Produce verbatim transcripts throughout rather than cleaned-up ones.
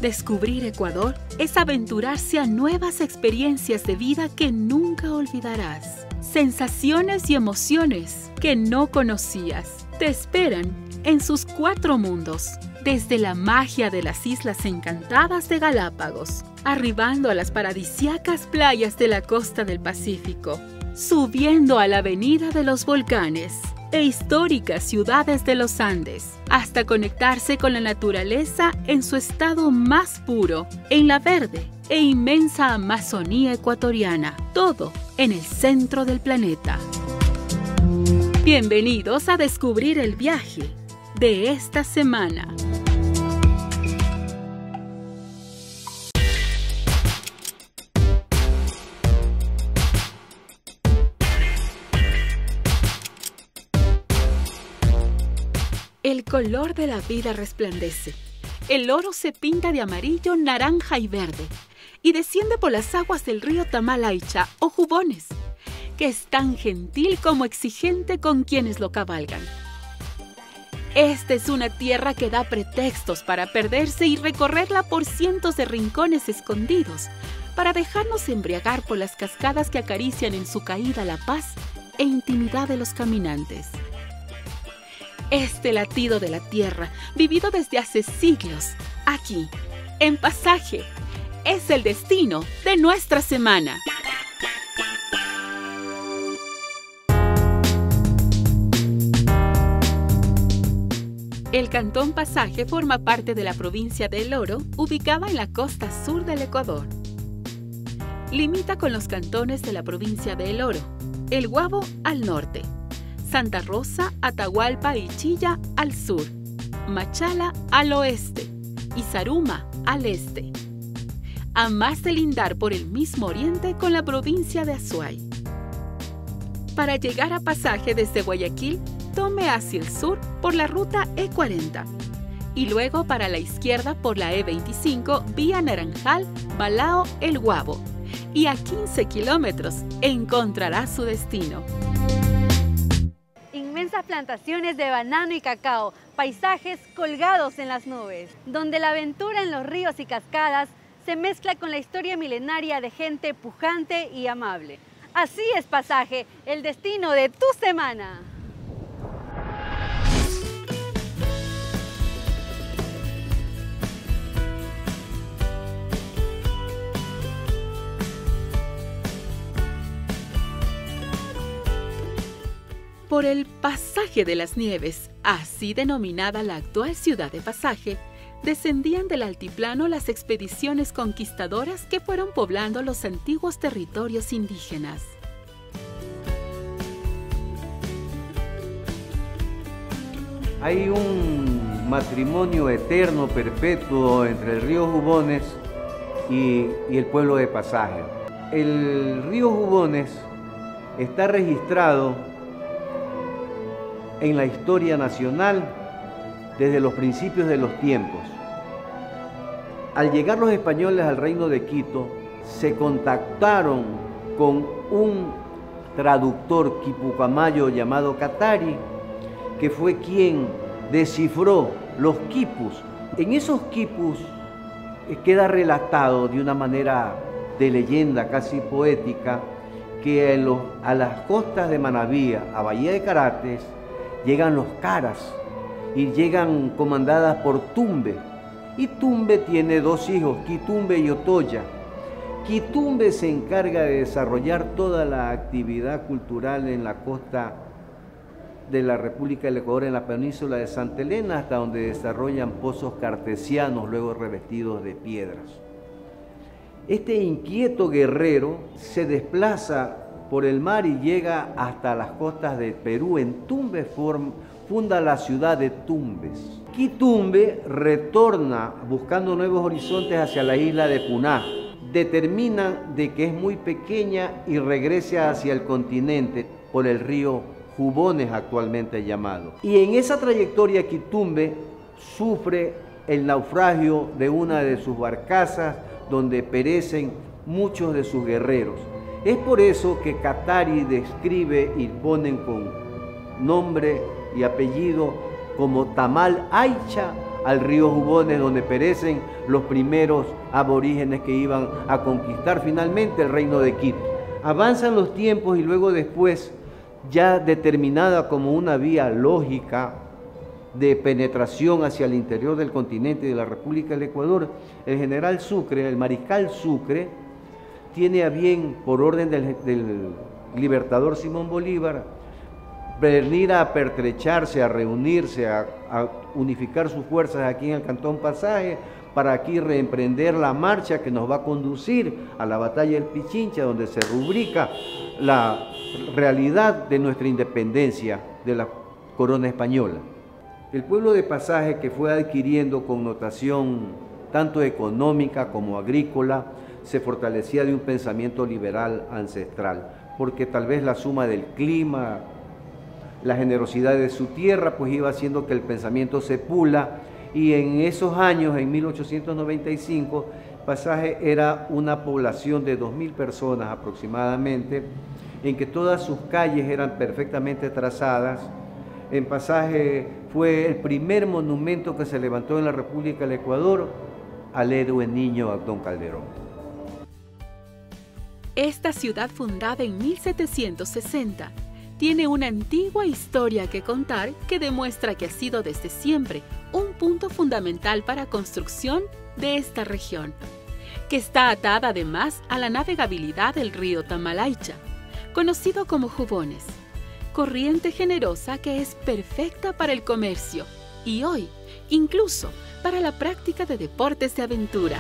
Descubrir Ecuador es aventurarse a nuevas experiencias de vida que nunca olvidarás. Sensaciones y emociones que no conocías te esperan en sus cuatro mundos. Desde la magia de las Islas Encantadas de Galápagos, arribando a las paradisíacas playas de la costa del Pacífico, subiendo a la avenida de los volcanes e históricas ciudades de los Andes, hasta conectarse con la naturaleza en su estado más puro, en la verde e inmensa Amazonía ecuatoriana, todo en el centro del planeta. Bienvenidos a descubrir el viaje de esta semana. El color de la vida resplandece. El oro se pinta de amarillo, naranja y verde y desciende por las aguas del río Tamalaicha o Jubones, que es tan gentil como exigente con quienes lo cabalgan. Esta es una tierra que da pretextos para perderse y recorrerla por cientos de rincones escondidos, para dejarnos embriagar por las cascadas que acarician en su caída la paz e intimidad de los caminantes. Este latido de la tierra, vivido desde hace siglos, aquí, en Pasaje, es el destino de nuestra semana. El cantón Pasaje forma parte de la provincia de El Oro, ubicada en la costa sur del Ecuador. Limita con los cantones de la provincia de El Oro, El Guabo al norte, Santa Rosa, Atahualpa y Chilla al sur, Machala al oeste y Zaruma al este, a más de lindar por el mismo oriente con la provincia de Azuay. Para llegar a Pasaje desde Guayaquil, tome hacia el sur por la ruta E cuarenta y luego para la izquierda por la E veinticinco vía Naranjal, Balao, El Guabo, y a quince kilómetros encontrará su destino. Inmensas plantaciones de banano y cacao, paisajes colgados en las nubes, donde la aventura en los ríos y cascadas se mezcla con la historia milenaria de gente pujante y amable. Así es Pasaje, el destino de tu semana. Por el Pasaje de las Nieves, así denominada la actual ciudad de Pasaje, descendían del altiplano las expediciones conquistadoras que fueron poblando los antiguos territorios indígenas. Hay un matrimonio eterno, perpetuo, entre el río Jubones y, y el pueblo de Pasaje. El río Jubones está registrado en la historia nacional desde los principios de los tiempos. Al llegar los españoles al reino de Quito, se contactaron con un traductor quipucamayo llamado Catari, que fue quien descifró los quipus. En esos quipus queda relatado de una manera de leyenda casi poética que en los, a las costas de Manabí, a Bahía de Carates, llegan los caras y llegan comandadas por Tumbe. Y Tumbe tiene dos hijos, Quitumbe y Otoya. Quitumbe se encarga de desarrollar toda la actividad cultural en la costa de la República del Ecuador, en la península de Santa Elena, hasta donde desarrollan pozos cartesianos, luego revestidos de piedras. Este inquieto guerrero se desplaza por el mar y llega hasta las costas de Perú. En Tumbes funda la ciudad de Tumbes. Quitumbe retorna buscando nuevos horizontes hacia la isla de Puná. Determinan de que es muy pequeña y regresa hacia el continente por el río Jubones, actualmente llamado. Y en esa trayectoria Quitumbe sufre el naufragio de una de sus barcazas, donde perecen muchos de sus guerreros. Es por eso que Catari describe y ponen con nombre y apellido como Tamal Aicha al río Jubones, donde perecen los primeros aborígenes que iban a conquistar finalmente el reino de Quito. Avanzan los tiempos y luego después, ya determinada como una vía lógica de penetración hacia el interior del continente de la República del Ecuador, el general Sucre, el mariscal Sucre, tiene a bien, por orden del, del libertador Simón Bolívar, venir a pertrecharse, a reunirse, a, a unificar sus fuerzas aquí en el Cantón Pasaje, para aquí reemprender la marcha que nos va a conducir a la batalla del Pichincha, donde se rubrica la realidad de nuestra independencia de la corona española. El pueblo de Pasaje, que fue adquiriendo connotación tanto económica como agrícola, se fortalecía de un pensamiento liberal ancestral, porque tal vez la suma del clima, la generosidad de su tierra, pues iba haciendo que el pensamiento se pula, y en esos años, en mil ochocientos noventa y cinco, Pasaje era una población de dos mil personas aproximadamente, en que todas sus calles eran perfectamente trazadas. En Pasaje fue el primer monumento que se levantó en la República del Ecuador al héroe niño Abdón Calderón. Esta ciudad, fundada en mil setecientos sesenta, tiene una antigua historia que contar que demuestra que ha sido desde siempre un punto fundamental para la construcción de esta región, que está atada además a la navegabilidad del río Tamalaicha, conocido como Jubones, corriente generosa que es perfecta para el comercio y hoy incluso para la práctica de deportes de aventura.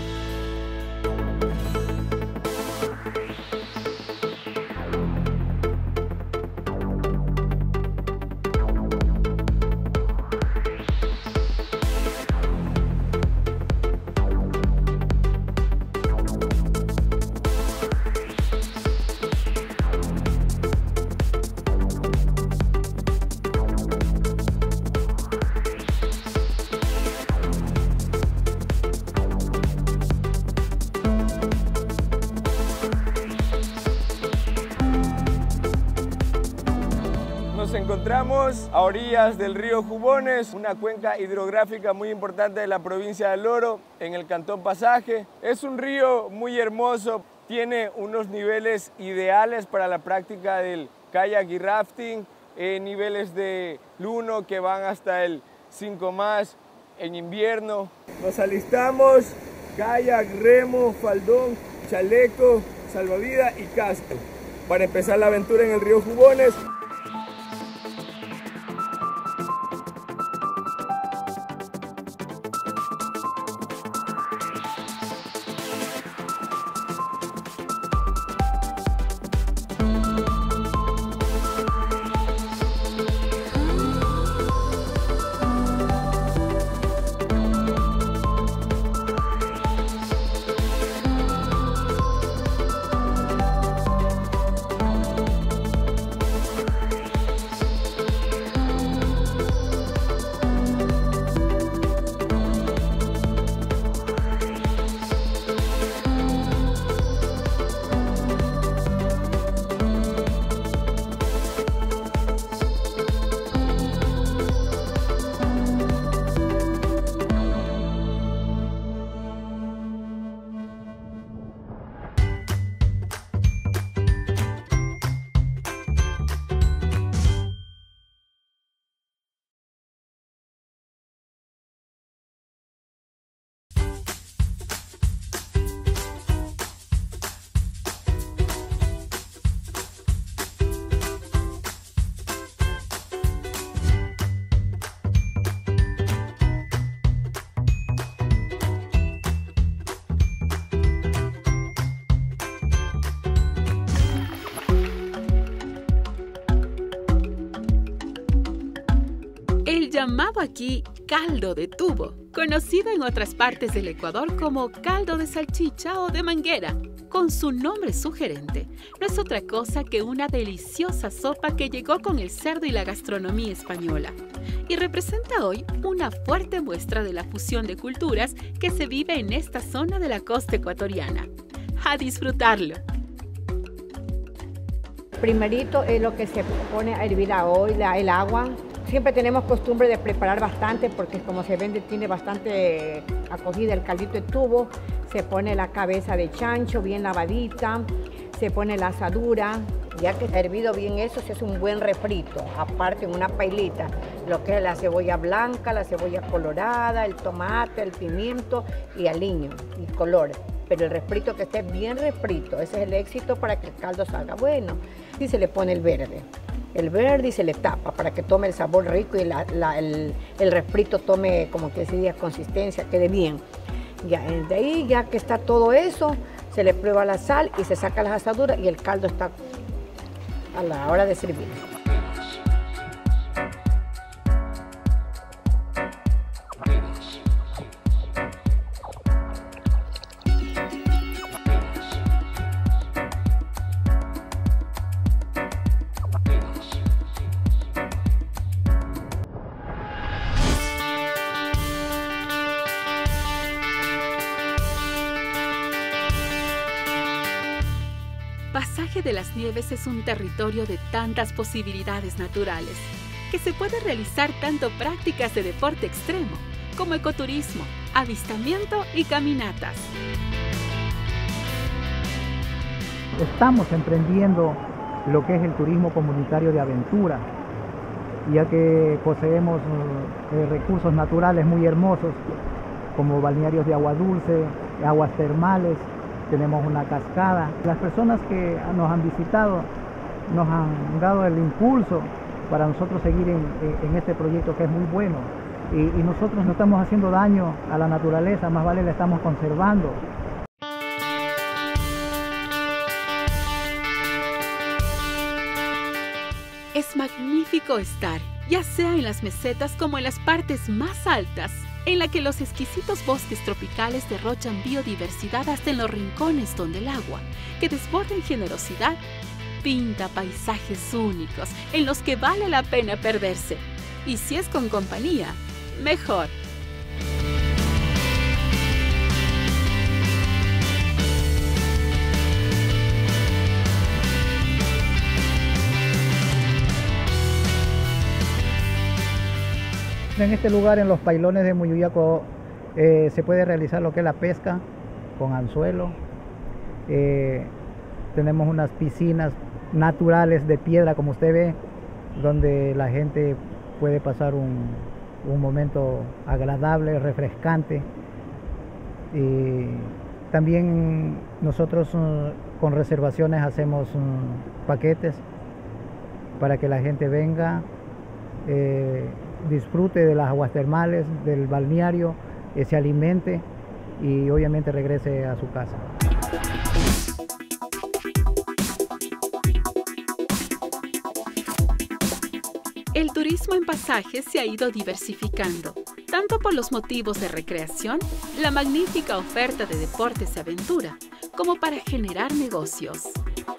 Nos encontramos a orillas del río Jubones, una cuenca hidrográfica muy importante de la provincia del Oro, en el Cantón Pasaje. Es un río muy hermoso, tiene unos niveles ideales para la práctica del kayak y rafting, eh, niveles de uno que van hasta el cinco más en invierno. Nos alistamos, kayak, remo, faldón, chaleco, salvavidas y casco para empezar la aventura en el río Jubones. Llamado aquí caldo de tubo, conocido en otras partes del Ecuador como caldo de salchicha o de manguera, con su nombre sugerente, no es otra cosa que una deliciosa sopa que llegó con el cerdo y la gastronomía española, y representa hoy una fuerte muestra de la fusión de culturas que se vive en esta zona de la costa ecuatoriana. ¡A disfrutarlo! Primerito es lo que se pone a hervir a olla, el agua. Siempre tenemos costumbre de preparar bastante porque como se vende tiene bastante acogida el caldito de tubo. Se pone la cabeza de chancho bien lavadita, se pone la asadura. Ya que está hervido bien eso, se hace un buen refrito, aparte en una pailita, lo que es la cebolla blanca, la cebolla colorada, el tomate, el pimiento y aliño y color. Pero el refrito que esté bien refrito, ese es el éxito para que el caldo salga bueno. Y se le pone el verde, el verde y se le tapa para que tome el sabor rico y la, la, el, el refrito tome, como que decía, consistencia, quede bien. Ya, de ahí, ya que está todo eso, se le prueba la sal y se saca las asaduras y el caldo está a la hora de servir. Pasaje de las Nieves es un territorio de tantas posibilidades naturales que se puede realizar tanto prácticas de deporte extremo como ecoturismo, avistamiento y caminatas. Estamos emprendiendo lo que es el turismo comunitario de aventura, ya que poseemos eh, recursos naturales muy hermosos como balnearios de agua dulce, aguas termales. Tenemos una cascada. Las personas que nos han visitado nos han dado el impulso para nosotros seguir en, en este proyecto que es muy bueno. Y, y nosotros no estamos haciendo daño a la naturaleza, más vale la estamos conservando. Es magnífico estar, ya sea en las mesetas como en las partes más altas, en la que los exquisitos bosques tropicales derrochan biodiversidad hasta en los rincones donde el agua, que desborda en generosidad, pinta paisajes únicos en los que vale la pena perderse. Y si es con compañía, mejor. En este lugar, en los pailones de Muyuyaco, eh, se puede realizar lo que es la pesca con anzuelo. Eh, tenemos unas piscinas naturales de piedra, como usted ve, donde la gente puede pasar un, un momento agradable, refrescante. Y también nosotros uh, con reservaciones hacemos uh, paquetes para que la gente venga, eh, disfrute de las aguas termales, del balneario, eh, se alimente y obviamente regrese a su casa. El turismo en pasajes se ha ido diversificando, tanto por los motivos de recreación, la magnífica oferta de deportes y aventura, como para generar negocios.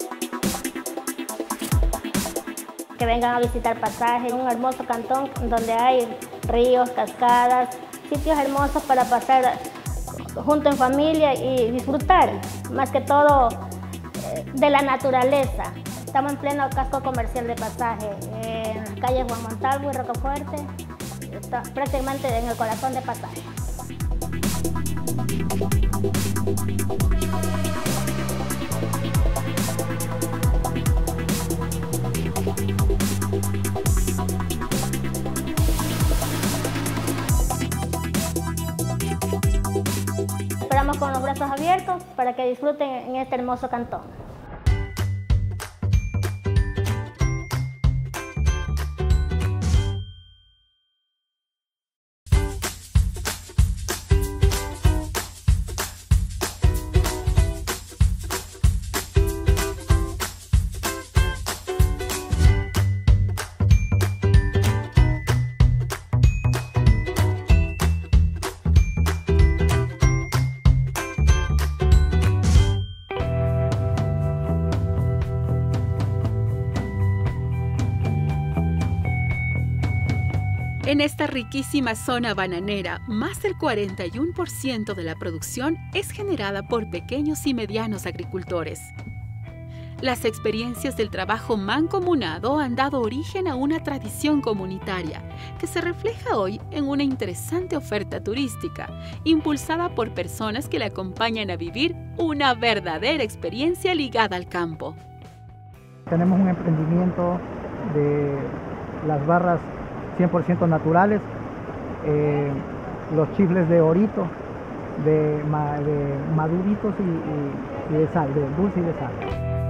Que vengan a visitar Pasaje, un hermoso cantón donde hay ríos, cascadas, sitios hermosos para pasar junto en familia y disfrutar, más que todo de la naturaleza. Estamos en pleno casco comercial de Pasaje, en las calles Juan Montalvo y Rocafuerte, prácticamente en el corazón de Pasaje. Esperamos con los brazos abiertos para que disfruten en este hermoso cantón. En esta riquísima zona bananera, más del cuarenta y uno por ciento de la producción es generada por pequeños y medianos agricultores. Las experiencias del trabajo mancomunado han dado origen a una tradición comunitaria que se refleja hoy en una interesante oferta turística, impulsada por personas que le acompañan a vivir una verdadera experiencia ligada al campo. Tenemos un emprendimiento de las barras cien por ciento naturales, eh, los chifles de orito, de, ma, de maduritos y, y, y de sal, de dulce y de sal.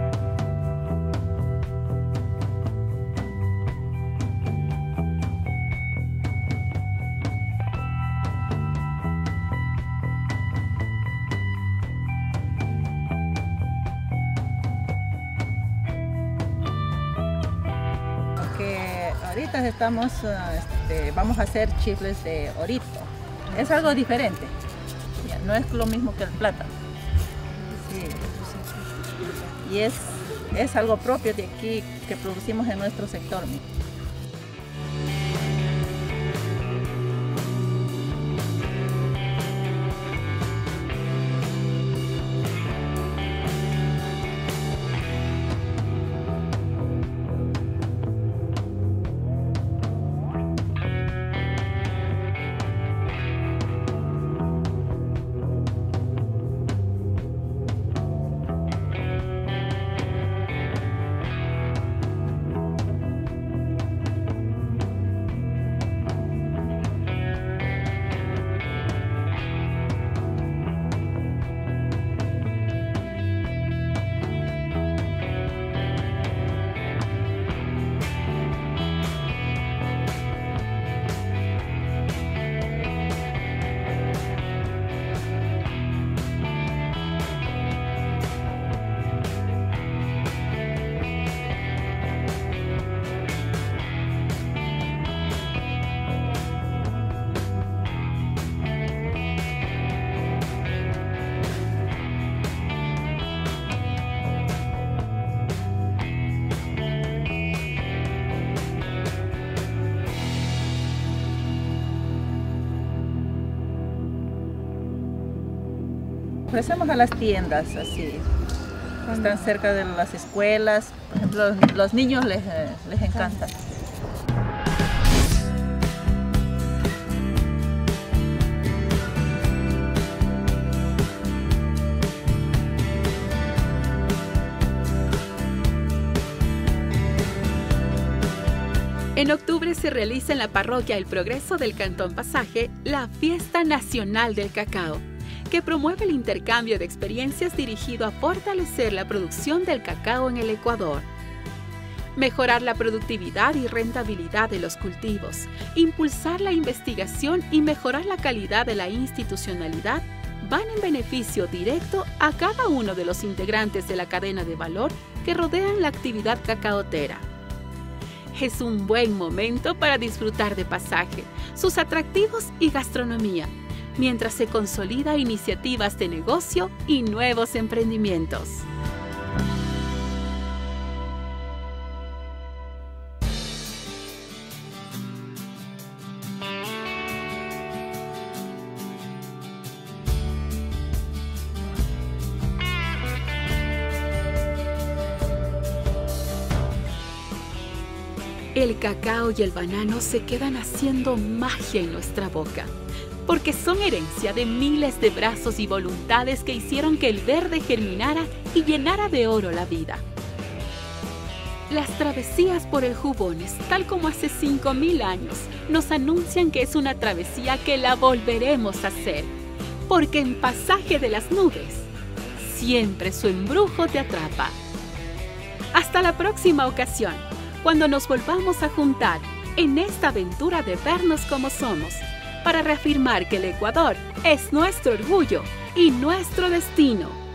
Que ahorita estamos, este, vamos a hacer chifles de orito. Es algo diferente, no es lo mismo que el plátano. Sí. Y es, es algo propio de aquí que producimos en nuestro sector. Ofrecemos a las tiendas, así, están cerca de las escuelas, por ejemplo, los, los niños les, les encanta. En octubre se realiza en la parroquia El Progreso del Cantón Pasaje la Fiesta Nacional del Cacao, que promueve el intercambio de experiencias dirigido a fortalecer la producción del cacao en el Ecuador, mejorar la productividad y rentabilidad de los cultivos, impulsar la investigación y mejorar la calidad de la institucionalidad van en beneficio directo a cada uno de los integrantes de la cadena de valor que rodean la actividad cacaotera. Es un buen momento para disfrutar de Pasaje, sus atractivos y gastronomía, mientras se consolida iniciativas de negocio y nuevos emprendimientos. El cacao y el banano se quedan haciendo magia en nuestra boca, porque son herencia de miles de brazos y voluntades que hicieron que el verde germinara y llenara de oro la vida. Las travesías por el Jubones, tal como hace cinco mil años, nos anuncian que es una travesía que la volveremos a hacer, porque en Pasaje de las Nubes, siempre su embrujo te atrapa. Hasta la próxima ocasión, cuando nos volvamos a juntar en esta aventura de vernos como somos, para reafirmar que el Ecuador es nuestro orgullo y nuestro destino.